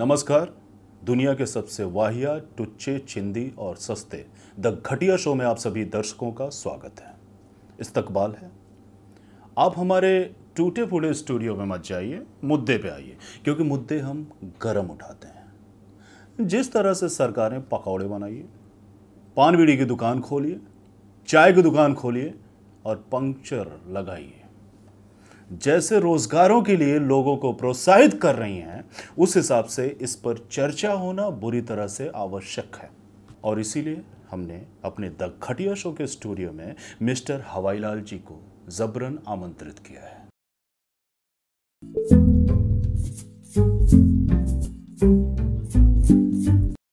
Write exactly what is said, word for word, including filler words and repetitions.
नमस्कार। दुनिया के सबसे वाहिया, टुच्चे, चिंदी और सस्ते द घटिया शो में आप सभी दर्शकों का स्वागत है। इस्तकबाल है। आप हमारे टूटे फूटे स्टूडियो में मत जाइए, मुद्दे पे आइए, क्योंकि मुद्दे हम गरम उठाते हैं। जिस तरह से सरकारें पकौड़े बनाइए, पान बीड़ी की दुकान खोलिए, चाय की दुकान खोलिए और पंक्चर लगाइए, जैसे रोजगारों के लिए लोगों को प्रोत्साहित कर रही हैं, उस हिसाब से इस पर चर्चा होना बुरी तरह से आवश्यक है। और इसीलिए हमने अपने द घटिया शो के स्टूडियो में मिस्टर हवाईलाल जी को जबरन आमंत्रित किया है।